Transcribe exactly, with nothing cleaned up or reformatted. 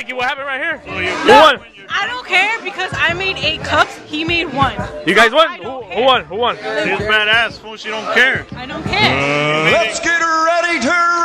Mikey, what happened right here? Oh, you who won? I don't care because I made eight cups. He made one. You guys won? Who, who won? Who won? She's badass, fool. She don't care. I don't care. Uh, let's get ready to